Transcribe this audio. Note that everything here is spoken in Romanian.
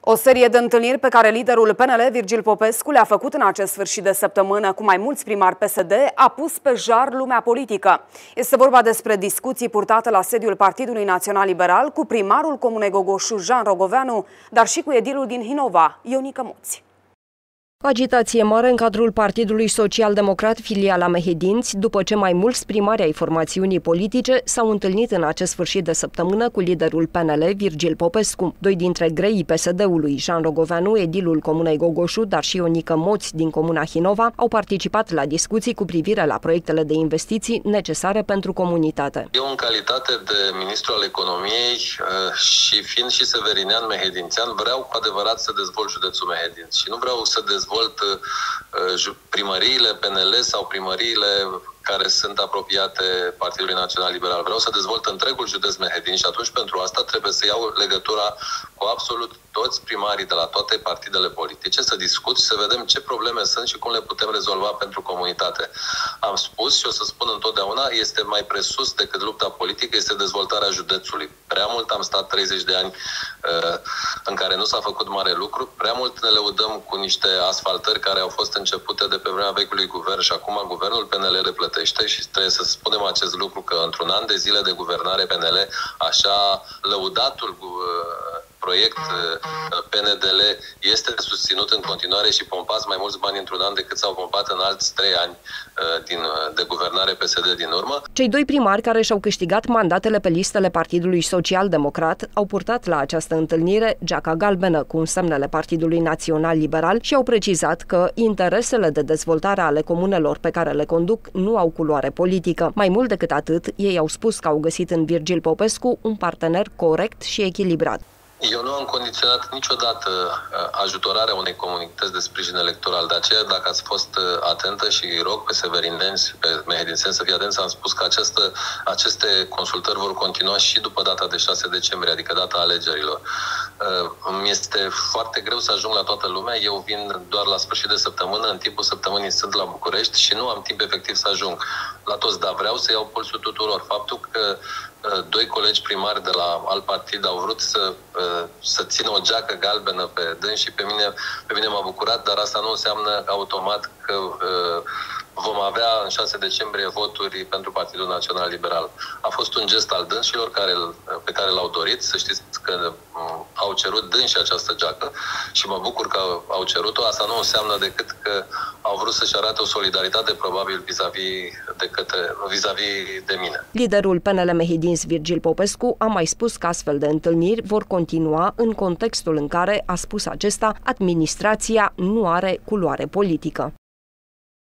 O serie de întâlniri pe care liderul PNL, Virgil Popescu, le-a făcut în acest sfârșit de săptămână cu mai mulți primari PSD a pus pe jar lumea politică. Este vorba despre discuții purtate la sediul Partidului Național Liberal cu primarul Comunei Gogoșu, Jean Rogoveanu, dar și cu edilul din Hinova, Ionică Moți. Agitație mare în cadrul Partidului Social-Democrat, filiala Mehedinți, după ce mai mulți primari ai formațiunii politice s-au întâlnit în acest sfârșit de săptămână cu liderul PNL, Virgil Popescu. Doi dintre greii PSD-ului, Jean Rogoveanu, edilul Comunei Gogoșu, dar și Ionică Moți din Comuna Hinova, au participat la discuții cu privire la proiectele de investiții necesare pentru comunitate. Eu, în calitate de ministru al economiei și fiind și severinean mehedințean, vreau cu adevărat să dezvolt județul Mehedinți și nu vreau să dezvolt primăriile PNL sau primăriile care sunt apropiate Partidului Național Liberal. Vreau să dezvolt întregul județ Mehedinți și atunci pentru asta trebuie să iau legătura cu absolut toți primarii de la toate partidele politice, să discut și să vedem ce probleme sunt și cum le putem rezolva pentru comunitate. Am spus și o să spun întotdeauna, este mai presus decât lupta politică, este dezvoltarea județului. Prea mult am stat 30 de ani în care nu s-a făcut mare lucru, prea mult ne lăudăm cu niște asfaltări care au fost începute de pe vremea vechiului guvern și acum guvernul PNL le plătește și trebuie să spunem acest lucru că într-un an de zile de guvernare PNL, așa lăudatul proiect PNDL este susținut în continuare și pompați mai mulți bani într-un an decât s-au pompat în alți 3 ani de guvernare PSD din urmă. Cei doi primari care și-au câștigat mandatele pe listele Partidului Social-Democrat au purtat la această întâlnire geaca galbenă cu semnele Partidului Național Liberal și au precizat că interesele de dezvoltare ale comunelor pe care le conduc nu au culoare politică. Mai mult decât atât, ei au spus că au găsit în Virgil Popescu un partener corect și echilibrat. Eu nu am condiționat niciodată ajutorarea unei comunități de sprijin electoral. De aceea, dacă ați fost atentă și rog pe severinenți, pe mehedințeni să fie atenți, am spus că aceste consultări vor continua și după data de 6 decembrie, adică data alegerilor. Îmi este foarte greu să ajung la toată lumea. Eu vin doar la sfârșit de săptămână, în timpul săptămânii sunt la București și nu am timp efectiv să ajung la toți, dar vreau să iau pulsul tuturor. Faptul că doi colegi primari de la alt partid au vrut să țină o geacă galbenă pe dâns și pe mine m-a bucurat, dar asta nu înseamnă automat că vom avea în 6 decembrie voturi pentru Partidul Național Liberal. A fost un gest al dânșilor pe care l-au dorit. Să știți că au cerut dânși această geacă și mă bucur că au cerut-o. Asta nu înseamnă decât că au vrut să-și arate o solidaritate probabil vis-a-vis de mine. Liderul PNL Mehedinți, Virgil Popescu, a mai spus că astfel de întâlniri vor continua în contextul în care, a spus acesta, administrația nu are culoare politică.